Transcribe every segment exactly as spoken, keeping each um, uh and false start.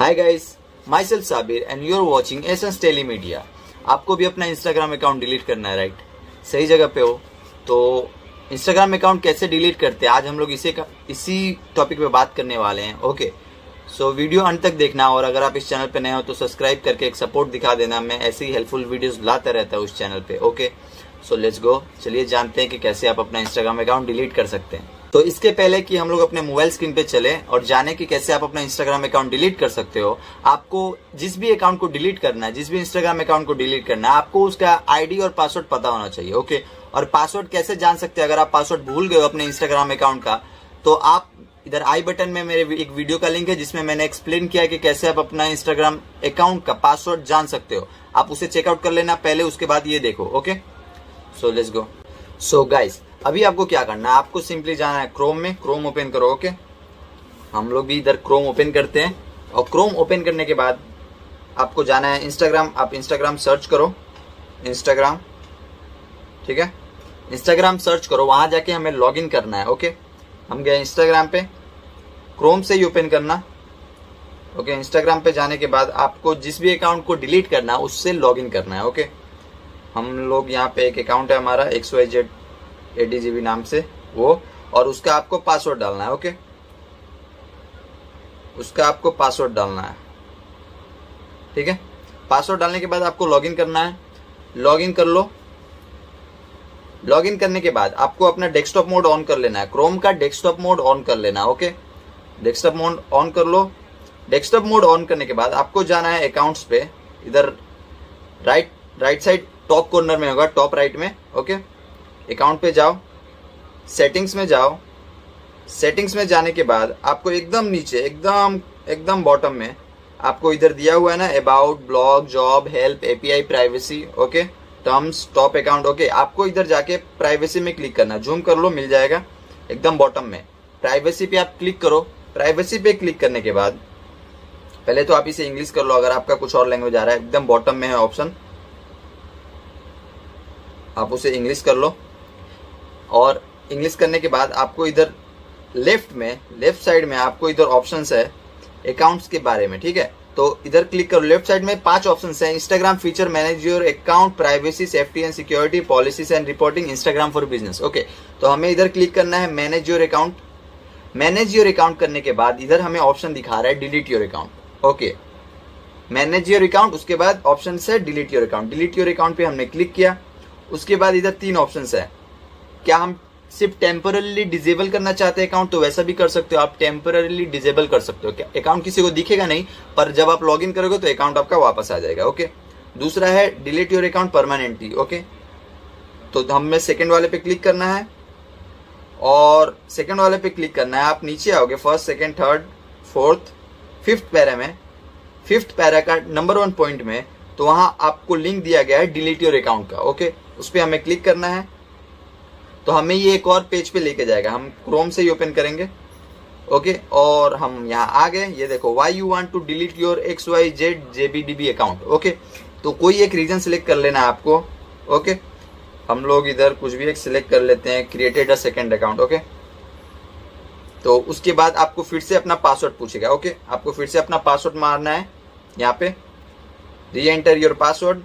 Hi guys, myself Sabir and you are watching essence tele media. आपको भी अपना Instagram account delete करना है, राइट? सही जगह पे हो। तो इंस्टाग्राम अकाउंट कैसे डिलीट करते हैं, आज हम लोग इसी इसी टॉपिक पे बात करने वाले हैं। ओके, सो वीडियो अंत तक देखना, और अगर आप इस चैनल पे नए हो तो सब्सक्राइब करके एक सपोर्ट दिखा देना। मैं ऐसी हेल्पफुल वीडियोस लाता रहता हूँ उस चैनल पे। ओके, सो लेट्स गो, चलिए जानते हैं कि कैसे आप अपना इंस्टाग्राम अकाउंट डिलीट कर सकते हैं। तो इसके पहले कि हम लोग अपने मोबाइल स्क्रीन पे चले और जाने कि कैसे आप अपना इंस्टाग्राम अकाउंट डिलीट कर सकते हो, आपको जिस भी अकाउंट को डिलीट करना है, जिस भी इंस्टाग्राम अकाउंट को डिलीट करना है, आपको उसका आईडी और पासवर्ड पता होना चाहिए। ओके, और पासवर्ड कैसे जान सकते हैं? अगर आप पासवर्ड भूल गए हो अपने इंस्टाग्राम अकाउंट का, तो आप इधर आई बटन में मेरे एक वीडियो का लिंक है जिसमें मैंने एक्सप्लेन किया कि कैसे आप अपना इंस्टाग्राम अकाउंट का पासवर्ड जान सकते हो। आप उसे चेकआउट कर लेना पहले, उसके बाद ये देखो। Okay, so let's go. So guys, अभी आपको क्या करना है, आपको सिंपली जाना है क्रोम में। क्रोम ओपन करो। ओके, हम लोग भी इधर क्रोम ओपन करते हैं, और क्रोम ओपन करने के बाद आपको जाना है इंस्टाग्राम। आप इंस्टाग्राम सर्च करो, इंस्टाग्राम, ठीक है? इंस्टाग्राम सर्च करो, वहां जाके हमें लॉगिन करना है। ओके, हम गए इंस्टाग्राम पे, क्रोम से ही ओपन करना। ओके, इंस्टाग्राम पे जाने के बाद आपको जिस भी अकाउंट को डिलीट करना है उससे लॉगिन करना है। ओके, हम लोग यहाँ पे एक अकाउंट है हमारा एक्स वाई जेड एडीजीबी नाम से, वो, और उसका आपको पासवर्ड डालना है। ओके, उसका आपको पासवर्ड डालना है, ठीक है? पासवर्ड डालने के बाद आपको लॉगिन करना है। लॉगिन कर लो। लॉगिन करने के बाद आपको अपना डेस्कटॉप मोड ऑन कर लेना है। क्रोम का डेस्कटॉप मोड ऑन कर लेना है। ओके, डेस्कटॉप मोड ऑन कर लो। डेस्कटॉप मोड ऑन करने के बाद आपको जाना है अकाउंट्स पे। इधर right right side top corner में होगा, टॉप राइट में। ओके, अकाउंट पे जाओ, सेटिंग्स में जाओ। सेटिंग्स में जाने के बाद आपको एकदम नीचे, एकदम एकदम बॉटम में आपको इधर दिया हुआ है ना, about, blog, job, help, API, privacy, okay, terms, top account. Okay, आपको इधर जाके प्राइवेसी में क्लिक करना। जूम कर लो, मिल जाएगा एकदम बॉटम में। प्राइवेसी पे आप क्लिक करो। प्राइवेसी पे क्लिक करने के बाद पहले तो आप इसे इंग्लिश कर लो, अगर आपका कुछ और लैंग्वेज आ रहा है। एकदम बॉटम में है ऑप्शन, आप उसे इंग्लिश कर लो। और इंग्लिश करने के बाद आपको इधर लेफ्ट में, लेफ्ट साइड में आपको इधर ऑप्शंस है अकाउंट्स के बारे में, ठीक है? तो इधर क्लिक करो। लेफ्ट साइड में पांच ऑप्शंस हैं: Instagram feature, manage your account, privacy, safety and security, policies and reporting, Instagram for business. Okay, तो हमें इधर क्लिक करना है manage your account. Manage your account करने के बाद इधर हमें ऑप्शन दिखा रहा है delete your account. Okay, manage your account, उसके बाद ऑप्शन है delete your account. Delete your account पे हमने क्लिक किया। उसके बाद इधर तीन ऑप्शंस है। क्या हम सिर्फ टेम्पररीली डिजेबल करना चाहते हैं अकाउंट, तो वैसा भी कर सकते हो। आप टेम्पररीली डिजेबल कर सकते हो। अकाउंट किसी को दिखेगा नहीं, पर जब आप लॉगिन करोगे तो अकाउंट आपका वापस आ जाएगा। ओके, दूसरा है delete your account permanently. Okay, तो हमें सेकंड वाले पे क्लिक करना है, और सेकंड वाले पे क्लिक करना है। आप नीचे आओगे, first, second, third, fourth, fifth para में, फिफ्थ पैरा का नंबर वन पॉइंट में, तो वहां आपको लिंक दिया गया है डिलीट योर अकाउंट का। ओके, उस पर हमें क्लिक करना है, तो हमें ये एक और पेज पे लेके जाएगा। हम क्रोम से ही ओपन करेंगे। ओके, और हम यहाँ आ गए। ये देखो, why you want to delete your X Y Z JBDB account. Okay, तो कोई एक रीजन सिलेक्ट कर लेना है आपको। ओके, हम लोग इधर कुछ भी एक सिलेक्ट कर लेते हैं, created a second account. Okay, तो उसके बाद आपको फिर से अपना पासवर्ड पूछेगा। ओके, आपको फिर से अपना पासवर्ड मारना है। यहाँ पे री एंटर योर पासवर्ड,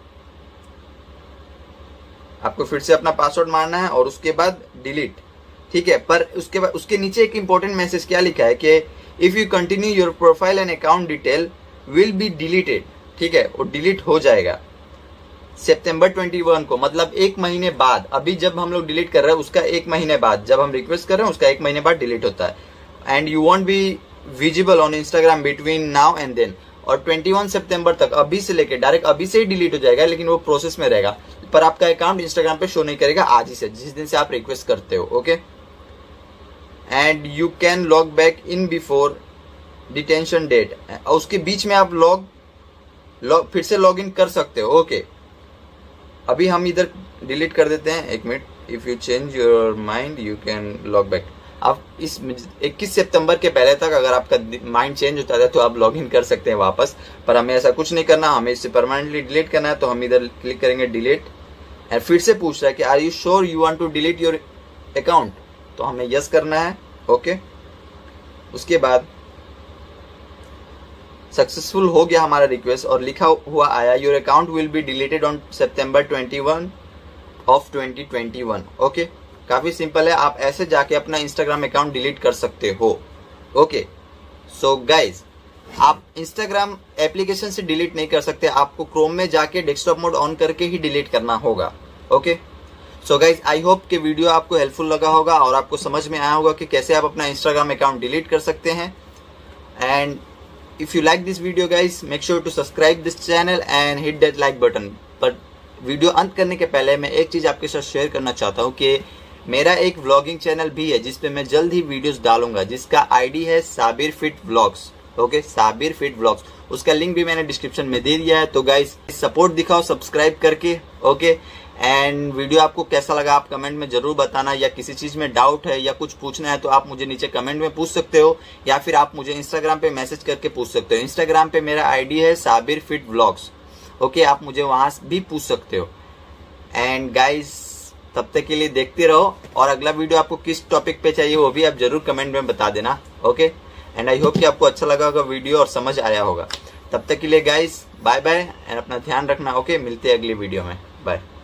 आपको फिर से अपना पासवर्ड मारना है, और उसके बाद डिलीट, ठीक है? पर उसके बाद उसके नीचे एक इंपॉर्टेंट मैसेज क्या लिखा है कि if you continue your profile and account detail will be deleted, ठीक है? वो डिलीट हो जाएगा सितंबर इक्कीस को, मतलब एक महीने बाद। अभी जब हम लोग डिलीट कर रहे हैं उसका एक महीने बाद, जब हम रिक्वेस्ट कर रहे हैं उसका एक महीने बाद डिलीट होता है। And you won't be visible on Instagram between now and then, और इक्कीस सितंबर तक, अभी से लेके डायरेक्ट अभी से ही डिलीट हो जाएगा, लेकिन वो प्रोसेस में रहेगा। पर आपका अकाउंट इंस्टाग्राम पे शो नहीं करेगा आज ही से, जिस दिन से आप रिक्वेस्ट करते हो। Okay, and you can log back in before detention date, और उसके बीच में आप लॉग लॉग फिर से लॉग इन कर सकते हो। ओके, अभी हम इधर डिलीट कर देते हैं। एक minute, if you change your mind you can log back. आप इस इक्कीस सितंबर के पहले तक अगर आपका माइंड चेंज होता है तो आप लॉगिन कर सकते हैं वापस, पर हमें ऐसा कुछ नहीं करना। हमें इसे परमानेंटली डिलीट करना है, तो हम इधर क्लिक करेंगे डिलीट। और फिर से पूछ रहा है कि are you sure you want to delete your account, तो हमें यस करना है। ओके, उसके बाद सक्सेसफुल हो गया हमारा रिक्वेस्ट और लिखा हुआ आया your account will be deleted on September twenty one of twenty twenty one. Okay, काफी सिंपल है, आप ऐसे जाके अपना इंस्टाग्राम अकाउंट डिलीट कर सकते हो। ओके, सो गाइज आप इंस्टाग्राम एप्लीकेशन से डिलीट नहीं कर सकते, आपको क्रोम में जाके डेस्कटॉप मोड ऑन करके ही डिलीट करना होगा। Okay, so guys I hope कि वीडियो आपको हेल्पफुल लगा होगा और आपको समझ में आया होगा कि कैसे आप अपना इंस्टाग्राम अकाउंट डिलीट कर सकते हैं। And if you like this video guys, make sure to subscribe this channel and hit that like button. पर वीडियो अंत करने के पहले मैं एक चीज आपके साथ शेयर करना चाहता हूँ कि मेरा एक व्लॉगिंग चैनल भी है जिसपे मैं जल्द ही वीडियोस डालूंगा, जिसका आईडी है Sabir fit vlogs. Okay, Sabir fit vlogs, उसका लिंक भी मैंने डिस्क्रिप्शन में दे दिया है। तो गाइस सपोर्ट दिखाओ सब्सक्राइब करके। ओके, एंड वीडियो आपको कैसा लगा आप कमेंट में जरूर बताना, या किसी चीज में डाउट है या कुछ पूछना है तो आप मुझे नीचे कमेंट में पूछ सकते हो, या फिर आप मुझे इंस्टाग्राम पे मैसेज करके पूछ सकते हो। इंस्टाग्राम पे मेरा आईडी है साबिर फिट व्लॉग्स। ओके, आप मुझे वहां भी पूछ सकते हो। एंड गाइस तब तक के लिए देखते रहो, और अगला वीडियो आपको किस टॉपिक पे चाहिए वो भी आप जरूर कमेंट में बता देना। ओके, एंड आई होप कि आपको अच्छा लगा होगा वीडियो और समझ आया होगा। तब तक के लिए गाइस बाय बाय एंड अपना ध्यान रखना। ओके, मिलते हैं अगली वीडियो में, बाय।